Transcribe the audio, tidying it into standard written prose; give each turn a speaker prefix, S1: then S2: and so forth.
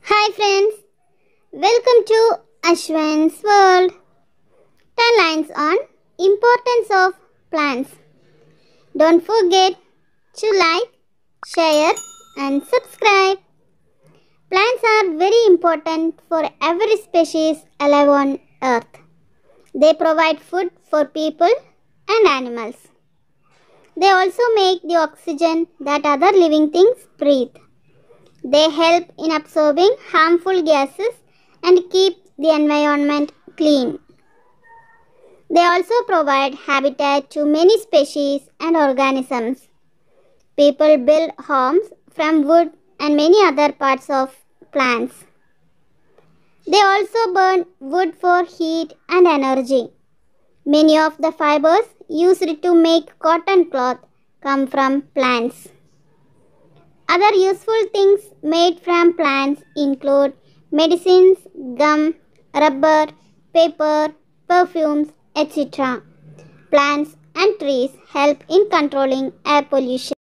S1: Hi friends, welcome to Ashwin's world. 10 lines on importance of plants. Don't forget to like, share and subscribe. Plants are very important for every species alive on earth. They provide food for people and animals. They also make the oxygen that other living things breathe. They help in absorbing harmful gases and keep the environment clean. They also provide habitat to many species and organisms. People build homes from wood and many other parts of plants. They also burn wood for heat and energy. Many of the fibers used to make cotton cloth come from plants. Other useful things made from plants include medicines, gum, rubber, paper, perfumes, etc. Plants and trees help in controlling air pollution.